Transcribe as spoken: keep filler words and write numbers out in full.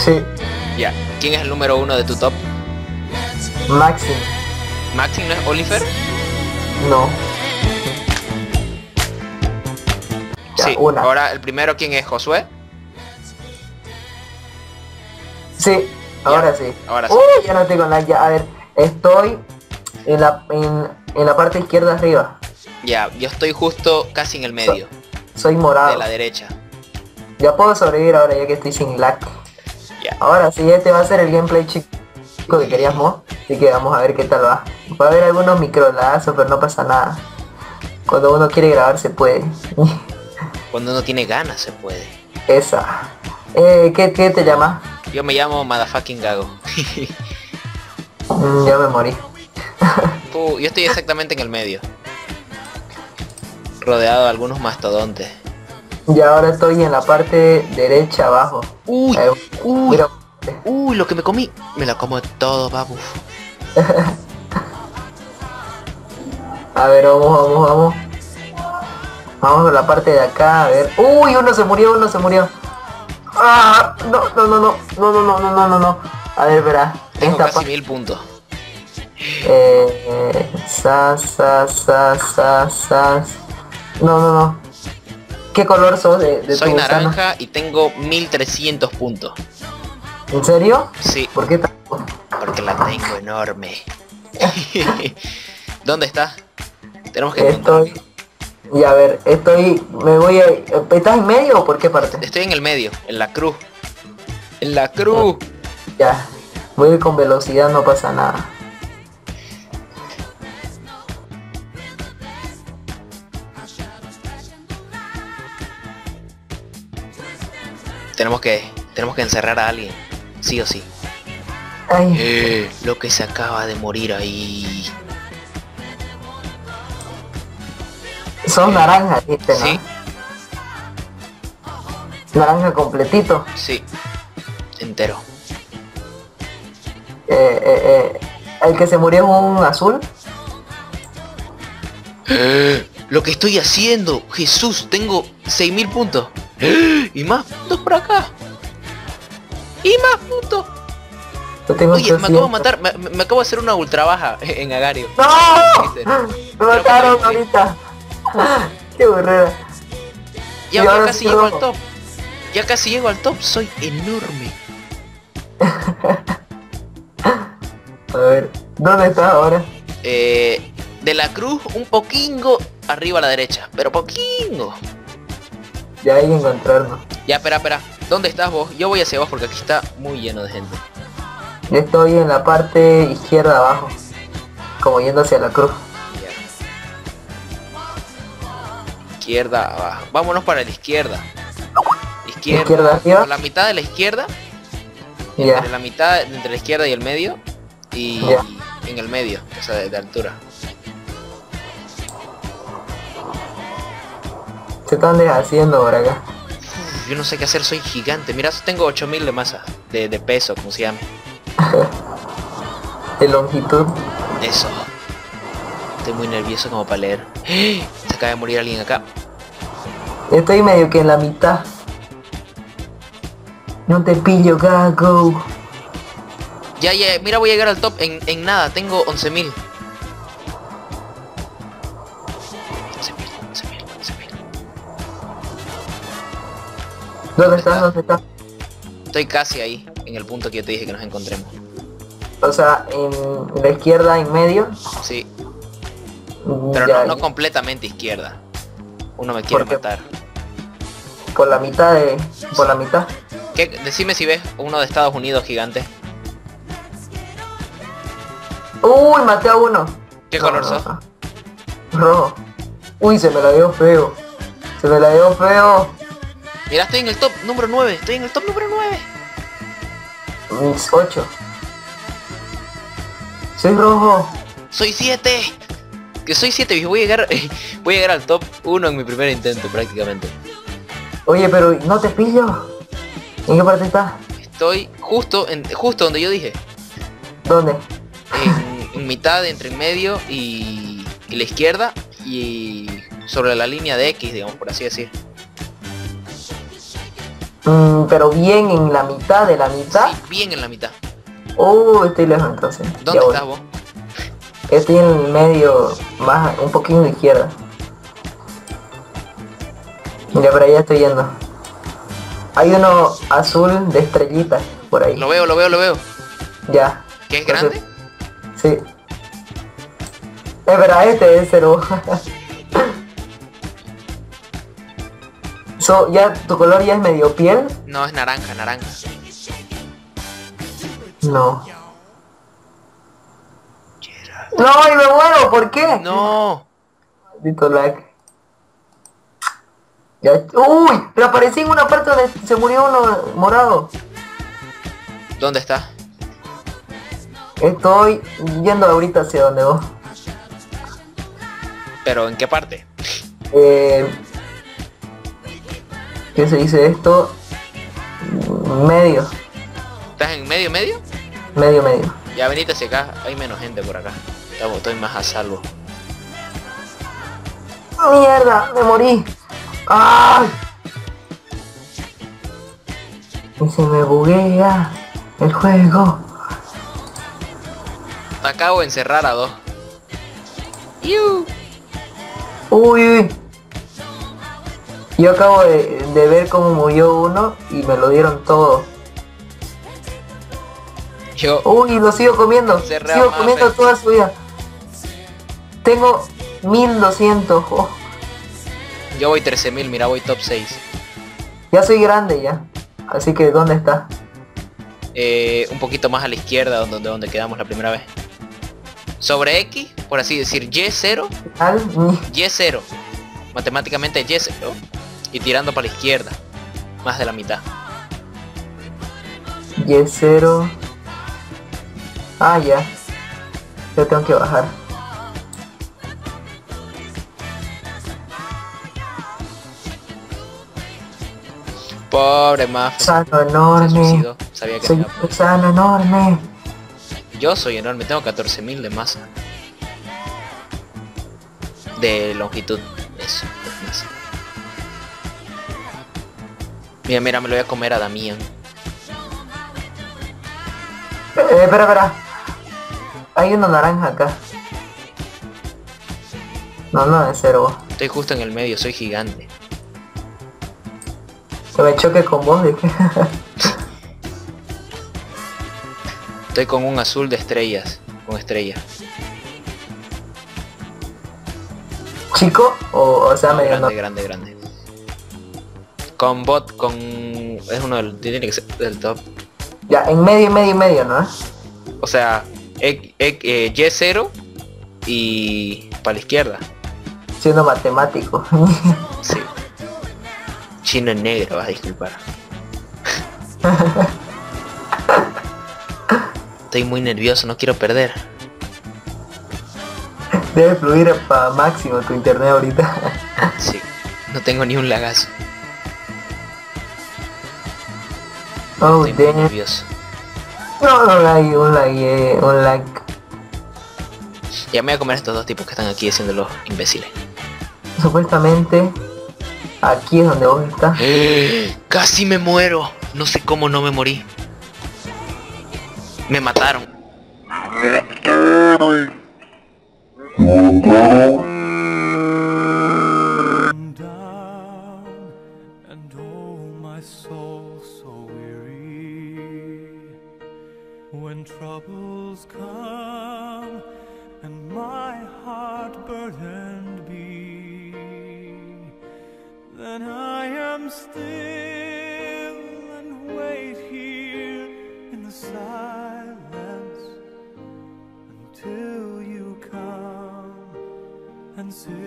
Sí, Ya. ¿Quién es el número uno de tu top? Maxim. ¿Maxim no es Oliver? No. Ya, Sí. una. Ahora, ¿el primero quién es? ¿Josué? Sí, ahora sí. Ahora sí. Uy, ya no tengo nada. Ya, a ver, estoy en la, en, en la parte izquierda arriba. Ya, yo estoy justo casi en el medio. Soy De morado. la derecha. Ya puedo sobrevivir ahora ya que estoy sin lag. Ya. Ahora sí, este va a ser el gameplay chico que queríamos. Así que vamos a ver qué tal va. Va a haber algunos microlazos, pero no pasa nada. Cuando uno quiere grabar se puede. Cuando uno tiene ganas se puede. Esa. Eh, ¿qué, ¿Qué te llamas? Yo me llamo Motherfucking Gago. Mm, ya me morí. Uh, yo estoy exactamente en el medio. Rodeado de algunos mastodontes. Y ahora estoy en la parte derecha abajo. Uy, Eh, uy, mira. uy, lo que me comí. Me la como todo, babu. A ver, vamos, vamos, vamos. Vamos a la parte de acá, a ver. Uy, uno se murió, uno se murió. Ah, no, no, no, no, no, no, no, no, no, no, no. A ver, verá. Tengo Esta casi pa- mil puntos. eh, eh, sa, sa, sa, sa, sa. No, no, no. ¿Qué color sos de, de Soy tu gusano? naranja y tengo mil trescientos puntos. ¿En serio? Sí, ¿Por qué tanto? porque la tengo enorme. ¿Dónde está? Tenemos que encontrarlo. Estoy. Y a ver, estoy. Me voy a. ¿Estás en medio o por qué parte? Estoy en el medio, en la cruz. En la cruz. Ya. Voy a ir con velocidad, no pasa nada. Tenemos que, tenemos que encerrar a alguien. Sí o sí. Ay, Eh, lo que se acaba de morir ahí. son naranjas, ¿viste, no? Sí, Naranja completito. sí. Entero. Eh, eh, eh, el que se murió es un azul. Eh, lo que estoy haciendo. Jesús, tengo seis mil puntos. Eh, y más puntos por acá. Y más puntos. Yo tengo Oye, me acabo de ochocientos. matar. Me, me- me acabo de hacer una ultra baja en Agario. ¡No! ¿Viste? Me mataron ahorita. Qué burrera. Ya, Y ya ahora casi sí llego rojo. al top. Ya casi llego al top. Soy enorme. A ver, ¿dónde estás ahora? Eh, de la cruz un poquingo arriba a la derecha. Pero poquingo. Ya hay que encontrarnos. Ya, espera, espera. ¿Dónde estás vos? Yo voy hacia vos porque aquí está muy lleno de gente. Yo estoy en la parte izquierda abajo. Como yendo hacia la cruz. Ya. Izquierda, abajo. Vámonos para la izquierda. Izquierda. ¿Izquierda arriba? Por la mitad de la izquierda. Ya. Entre la mitad, entre la izquierda y el medio. Y Ya. en el medio, o sea, de, de altura. Se están deshaciendo por acá. Uf, yo no sé qué hacer, soy gigante. Mira, tengo ocho mil de masa. De, de peso, como se llama. De longitud. Eso. Estoy muy nervioso como para leer. ¡Eh! Se acaba de morir alguien acá. Estoy medio que en la mitad. No te pillo, Gago. Ya, ya, mira, voy a llegar al top en, en nada. Tengo once mil. once mil, once mil, once mil. ¿Dónde estás? ¿Dónde estás? Estoy casi ahí, en el punto que yo te dije que nos encontremos. O sea, en la izquierda, en medio. Sí, pero Ya, no, no completamente izquierda. Uno me quiere ¿Por qué? matar. por la mitad de. Por la mitad. ¿Qué? Decime si ves uno de Estados Unidos gigante. Uy, maté a uno. ¿Qué No, color no, sos? no. Rojo. Uy, se me la dio feo. Se me la dio feo. Mira, estoy en el top número nueve. Estoy en el top número nueve. Mis ocho. Soy rojo. Soy siete. Que soy siete, voy a llegar voy a llegar al top uno en mi primer intento prácticamente. Oye, pero no te pillo. ¿En qué parte estás? Estoy justo en justo donde yo dije. ¿Dónde? En, en mitad, entre en medio y, y la izquierda y sobre la línea de X, digamos, por así decir. Mm, pero bien en la mitad de la mitad. Sí, bien en la mitad. Oh, estoy lejos entonces. ¿Dónde Ya voy. estás vos? Estoy en el medio, más, un poquito de izquierda. Ya, pero allá estoy yendo. Hay uno azul de estrellitas por ahí. Lo veo, lo veo, lo veo. Ya. ¿Qué es Entonces, grande? sí. Es verdad, este es cero. So, ya, tu color ya es medio piel. No, es naranja, naranja. No. No, y me muero, ¿por qué? No. Maldito lag. Ya. Uy, reaparecí en una parte donde se murió uno morado. ¿Dónde está? Estoy yendo ahorita hacia donde vos. ¿Pero en qué parte? Eh, ¿Qué se dice esto? Medio, ¿Estás en medio, medio? medio, medio. Ya venite hacia acá, hay menos gente por acá. Estamos, estoy más a salvo. ¡Mierda! ¡Me morí! ¡Ay! Y se me buguea el juego. Acabo de encerrar a dos. ¡Iu! Uy, uy. Yo acabo de, de ver cómo murió uno y me lo dieron todo. Yo, Uy, lo sigo comiendo. Cerré Sigo a comiendo Maffer. toda su vida. Tengo mil doscientos. Oh, yo voy trece mil, mira, voy top seis. ya soy grande ya. Así que, ¿dónde está? Eh, un poquito más a la izquierda donde, de donde quedamos la primera vez. Sobre X, por así decir, Y cero, Al, Y cero. Matemáticamente Y cero. Y tirando para la izquierda. Más de la mitad. Y cero. Ah, ya. Yo tengo que bajar. Pobre Maffer. Gusano Se enorme. suicidó. Sabía que Soy me un iba a morir. gusano enorme. Yo soy enorme, tengo catorce mil de masa. De longitud. Eso, de masa. Mira, mira, me lo voy a comer a Damián. Eh, espera, espera. Hay uno naranja acá. No, no, es cero. Estoy justo en el medio, soy gigante. Que me choque con vos, ¿de qué? Estoy con un azul de estrellas. Con estrellas. ¿Chico? O, o sea, No, medio grande, no. grande, grande. Con bot, con... Es uno del... Tiene que ser del top. Ya, en medio, medio, medio, ¿no? O sea, e- e- eh, Y cero y para la izquierda. Siendo matemático. Sí. Chino negro, vas a disculpar. Estoy muy nervioso, no quiero perder. Debe fluir para máximo tu internet ahorita. Sí. No tengo ni un lagazo. Oh, Estoy muy damn. nervioso. No, no, lag, un lag, eh, un lag. Ya me voy a comer a estos dos tipos que están aquí haciendo los imbéciles. Supuestamente, aquí es donde vos estás. Casi me muero. No sé cómo no me morí. Me mataron. Down and oh my soul so weary when troubles come and my heart burdened be, then I am still and wait here in the silence until you come and sit